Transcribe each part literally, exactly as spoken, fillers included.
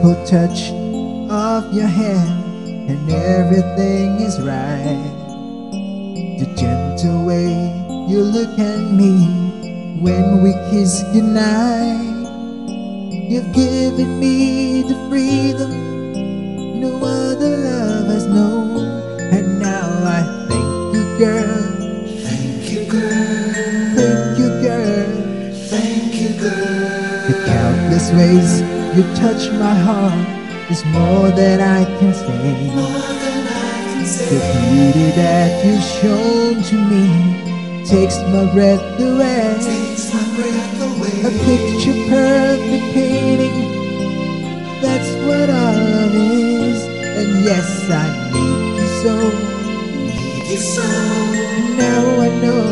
simple touch of your hand and everything is right. The gentle way you look at me when we kiss goodnight. You've given me the freedom no other love has known. And now I thank you, girl. Thank you, girl. Thank you, girl. Thank you, girl. The countless ways you touch my heart is more than I can say. More than I can say. The beauty that you've shown to me takes my breath away. Takes my breath away. A picture perfect painting, that's what our love is. And yes, I need you so. Need you so. Now I know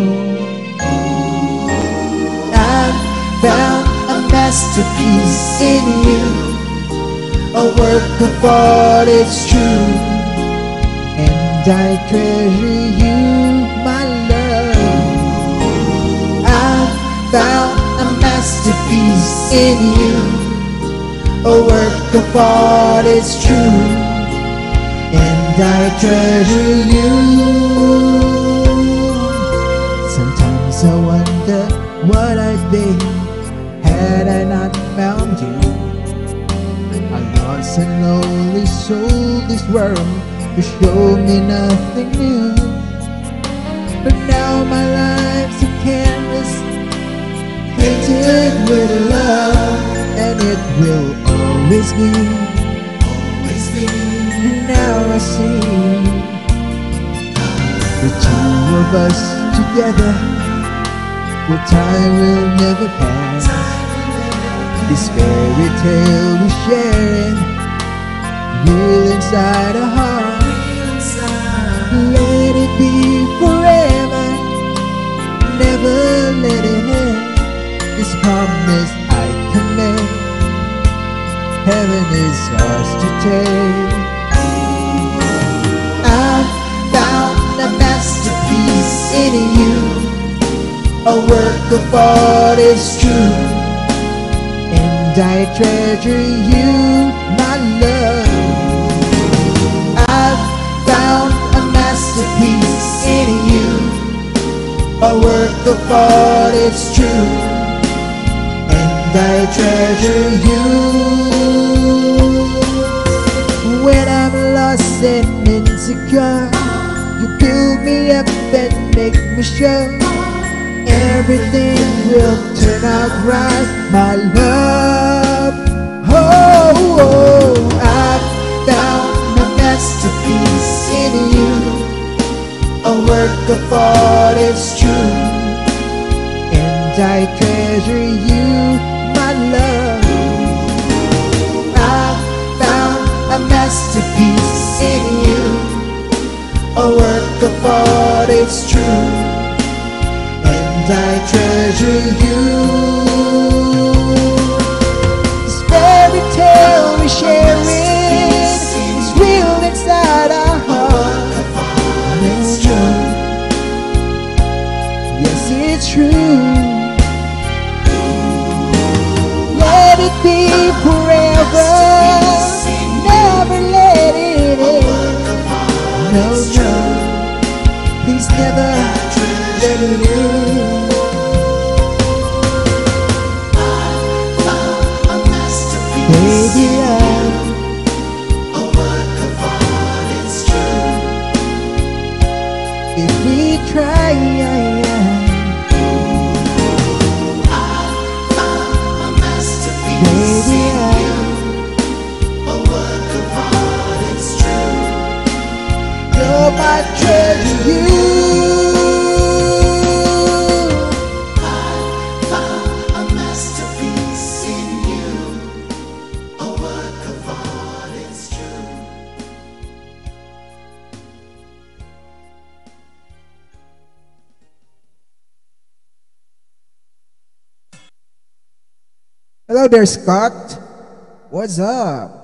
I've found a masterpiece in you, a work of art, it's true. And I treasure you, my love. I've found a masterpiece in you, a work of art, it's true. And I treasure you. Sometimes I wonder what I'd be had I not found you. I lost and lonely sold this world to show me nothing new. But now my life's a canvas painted with love, and it will always be, Always be. now I see the two of us together, the time will never pass. This fairy tale we're sharing, real inside our heart. Let it be forever, never let it end. This promise I can make, heaven is ours to take. I've found a masterpiece in you, a work of art, it's true. And I treasure you, my love. I've found a masterpiece in you, a work of art, it's true. And I treasure you. When I'm lost and insecure, you build me up and make me sure everything will turn out right, my love. Oh, oh, I've found a masterpiece in you, a work of art, it's true. And I treasure you, my love. I've found a masterpiece in you, a work of art, it's true. And I treasure you. This fairy tale we're sharing is real inside our heart. It's true. Yes, it's true. Let it be forever, never let it end. No, no, please never let it end. Baby, love, A work of art, it's true. if we try, A masterpiece baby, in love, you. A work of art, it's true. you're my treasure, you. A masterpiece in you. A work of art, it's true. Hello there, Scott. What's up?